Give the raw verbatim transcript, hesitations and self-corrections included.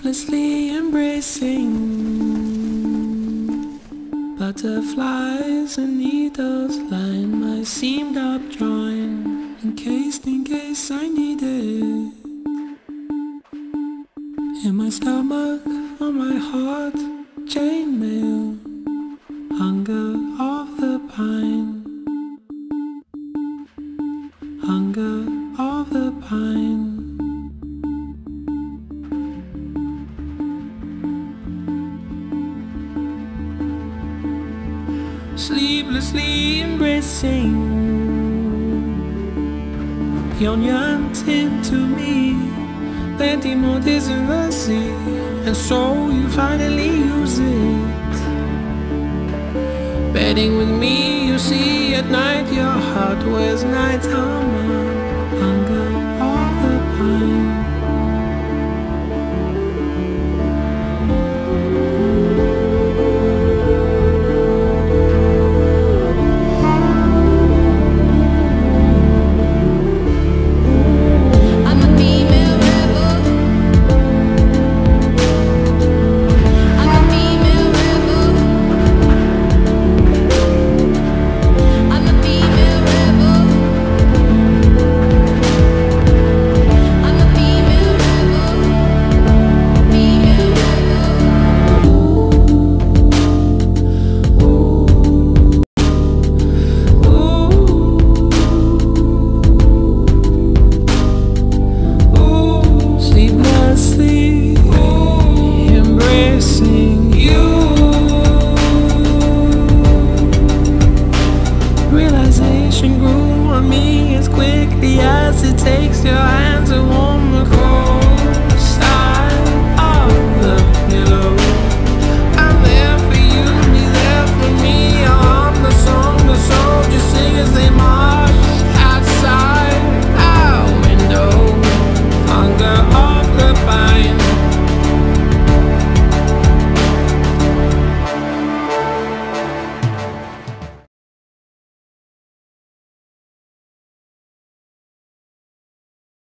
sleeplessly embracing butterflies and needles line my seamed up drawing, encased in case I need it. In my stomach, on my heart, chainmail, hunger of the pine, hunger of the pine. Sleeplessly embracing, yearned into me, plenty more disability, and so you finally use it. Bedding with me, you see at night your heart wears night armor, hunger of the pine. Realization grew on me as quickly as it takes your hand.